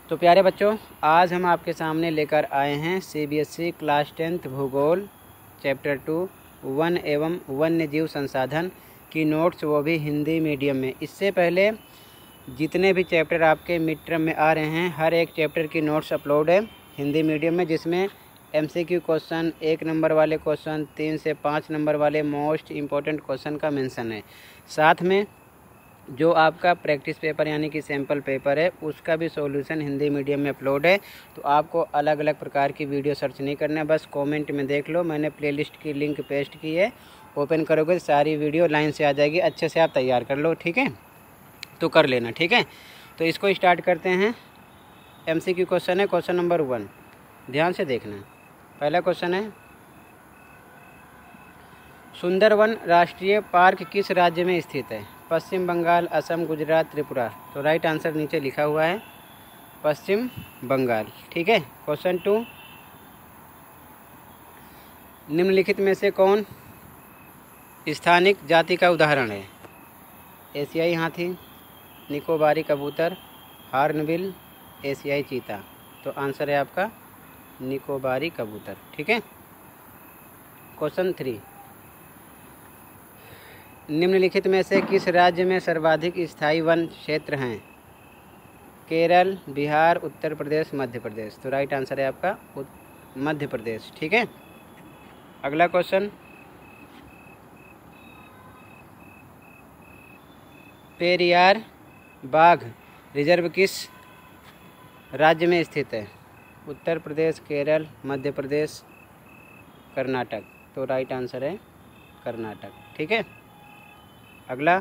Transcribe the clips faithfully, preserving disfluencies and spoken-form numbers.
तो प्यारे बच्चों, आज हम आपके सामने लेकर आए हैं सीबीएसई क्लास टेंथ भूगोल चैप्टर टू वन एवं वन्य जीव संसाधन की नोट्स, वो भी हिंदी मीडियम में। इससे पहले जितने भी चैप्टर आपके मिड टर्म में आ रहे हैं, हर एक चैप्टर की नोट्स अपलोड है हिंदी मीडियम में, जिसमें एमसीक्यू क्वेश्चन, एक नंबर वाले क्वेश्चन, तीन से पाँच नंबर वाले मोस्ट इम्पोर्टेंट क्वेश्चन का मेंशन है। साथ में जो आपका प्रैक्टिस पेपर यानी कि सैम्पल पेपर है, उसका भी सॉल्यूशन हिंदी मीडियम में अपलोड है। तो आपको अलग अलग प्रकार की वीडियो सर्च नहीं करना है, बस कमेंट में देख लो, मैंने प्लेलिस्ट की लिंक पेस्ट की है। ओपन करोगे तो सारी वीडियो लाइन से आ जाएगी, अच्छे से आप तैयार कर लो, ठीक है। तो कर लेना, ठीक है। तो इसको स्टार्ट करते हैं। एमसीक्यू क्वेश्चन है, क्वेश्चन नंबर वन, ध्यान से देखना। पहला क्वेश्चन है, सुंदरवन राष्ट्रीय पार्क किस राज्य में स्थित है? पश्चिम बंगाल, असम, गुजरात, त्रिपुरा। तो राइट आंसर नीचे लिखा हुआ है पश्चिम बंगाल, ठीक है। क्वेश्चन टू, निम्नलिखित में से कौन स्थानिक जाति का उदाहरण है? एशियाई हाथी, निकोबारी कबूतर, हॉर्नबिल, एशियाई चीता। तो आंसर है आपका निकोबारी कबूतर, ठीक है। क्वेश्चन थ्री, निम्नलिखित में से किस राज्य में सर्वाधिक स्थायी वन क्षेत्र हैं? केरल, बिहार, उत्तर प्रदेश, मध्य प्रदेश। तो राइट आंसर है आपका मध्य प्रदेश, ठीक है। अगला क्वेश्चन, पेरियार बाघ रिजर्व किस राज्य में स्थित है? उत्तर प्रदेश, केरल, मध्य प्रदेश, कर्नाटक। तो राइट आंसर है कर्नाटक, ठीक है। अगला,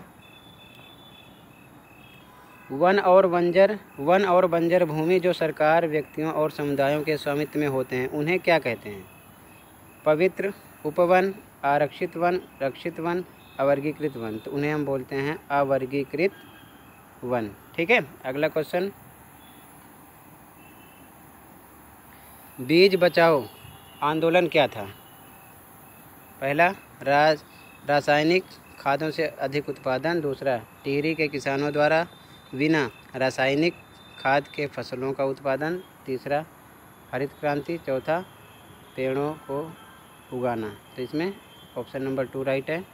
वन और बंजर वन और बंजर भूमि जो सरकार, व्यक्तियों और समुदायों के स्वामित्व में होते हैं, उन्हें क्या कहते हैं? पवित्र, उपवन, आरक्षित वन, रक्षित वन, अवर्गीकृत वन। तो उन्हें हम बोलते हैं अवर्गीकृत वन, ठीक है। अगला क्वेश्चन, बीज बचाओ आंदोलन क्या था? पहला, राज रासायनिक खादों से अधिक उत्पादन। दूसरा, टिहरी के किसानों द्वारा बिना रासायनिक खाद के फसलों का उत्पादन। तीसरा, हरित क्रांति। चौथा, पेड़ों को उगाना। तो इसमें ऑप्शन नंबर टू राइट है,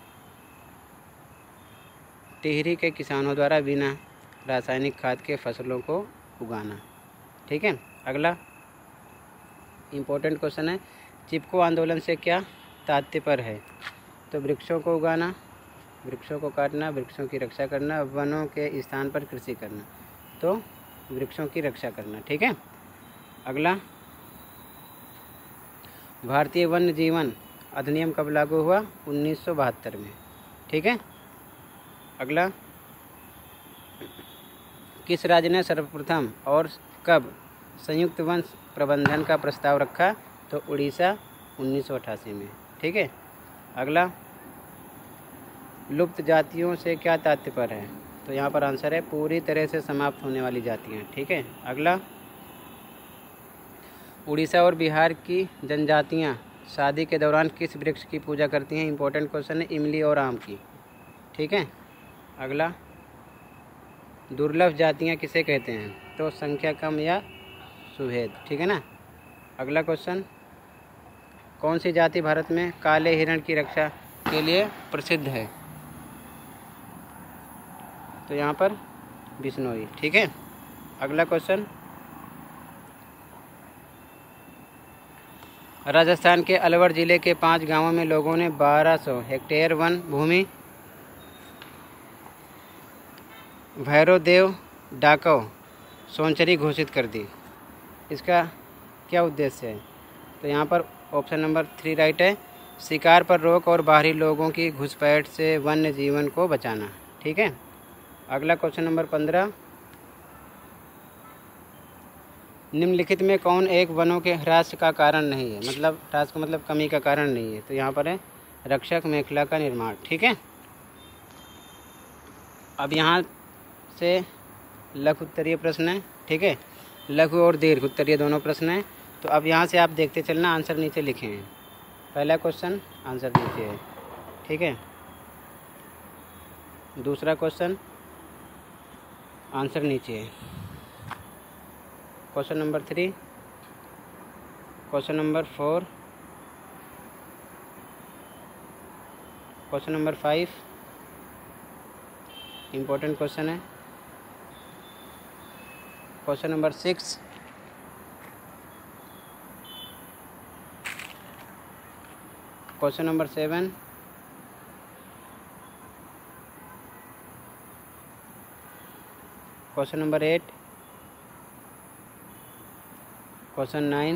टिहरी के किसानों द्वारा बिना रासायनिक खाद के फसलों को उगाना, ठीक है। अगला इम्पोर्टेंट क्वेश्चन है, चिपको आंदोलन से क्या तात्पर्य है? तो वृक्षों को उगाना, वृक्षों को काटना, वृक्षों की रक्षा करना, वनों के स्थान पर कृषि करना। तो वृक्षों की रक्षा करना, ठीक है। अगला, भारतीय वन्य जीवन अधिनियम कब लागू हुआ? उन्नीस सौ बहत्तर में, ठीक है। अगला, किस राज्य ने सर्वप्रथम और कब संयुक्त वन प्रबंधन का प्रस्ताव रखा? तो उड़ीसा, उन्नीस सौ अट्ठासी में, ठीक है। अगला, लुप्त जातियों से क्या तात्पर्य है? तो यहाँ पर आंसर है पूरी तरह से समाप्त होने वाली जातियाँ, ठीक है। अगला, उड़ीसा और बिहार की जनजातियाँ शादी के दौरान किस वृक्ष की पूजा करती हैं? इंपॉर्टेंट क्वेश्चन है, इमली और आम की, ठीक है। अगला, दुर्लभ जातियाँ किसे कहते हैं? तो संख्या कम या सुभेद, ठीक है ना। अगला क्वेश्चन, कौन सी जाति भारत में काले हिरण की रक्षा के लिए प्रसिद्ध है? तो यहाँ पर बिश्नोई, ठीक है। अगला क्वेश्चन, राजस्थान के अलवर जिले के पांच गांवों में लोगों ने बारह सौ हेक्टेयर वन भूमि भैरवदेव डाकव सोनचरी घोषित कर दी। इसका क्या उद्देश्य है? तो यहाँ पर ऑप्शन नंबर थ्री राइट है, शिकार पर रोक और बाहरी लोगों की घुसपैठ से वन्य जीवन को बचाना, ठीक है। अगला क्वेश्चन नंबर पंद्रह, निम्नलिखित में कौन एक वनों के ह्रास का कारण नहीं है? मतलब ह्रास का मतलब कमी का कारण नहीं है। तो यहाँ पर है रक्षक मेखला का निर्माण, ठीक है। अब यहाँ से लघु उत्तरीय प्रश्न है, ठीक है। लघु और दीर्घ उत्तरीय दोनों प्रश्न हैं। तो अब यहाँ से आप देखते चलना, आंसर नीचे लिखे हैं। पहला क्वेश्चन आंसर नीचे है, ठीक है। दूसरा क्वेश्चन आंसर नीचे है। Question number three, question number four, question number five, important question है। Question number six, question number seven, question number eight, question nine,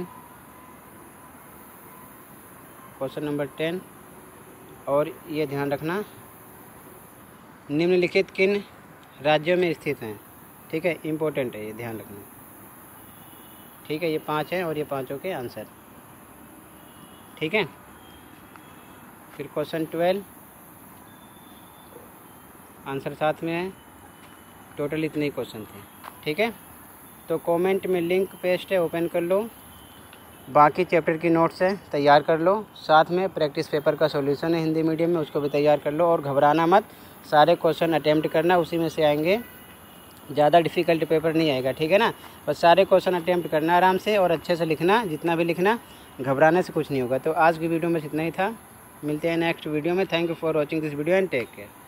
question number ten. और ये ध्यान रखना, निम्नलिखित किन राज्यों में स्थित हैं। ठीक है, इम्पोर्टेंट है, ये ध्यान रखना। ठीक है, ये पांच हैं और ये पांचों के आंसर। ठीक है, फिर क्वेश्चन ट्वेल्व, आंसर साथ में है। टोटल इतने ही क्वेश्चन थे। ठीक है, तो कमेंट में लिंक पेस्ट है, ओपन कर लो। बाकी चैप्टर की नोट्स है, तैयार कर लो। साथ में प्रैक्टिस पेपर का सॉल्यूशन है हिंदी मीडियम में, उसको भी तैयार कर लो। और घबराना मत, सारे क्वेश्चन अटेम्प्ट करना, उसी में से आएंगे। ज़्यादा डिफ़िकल्ट पेपर नहीं आएगा। ठीक है ना, बस सारे क्वेश्चन अटेम्प्ट करना आराम से और अच्छे से लिखना, जितना भी लिखना, घबराने से कुछ नहीं होगा। तो आज की वीडियो में इतना ही था। मिलते हैं नेक्स्ट वीडियो में। Thank you for watching this video and take care.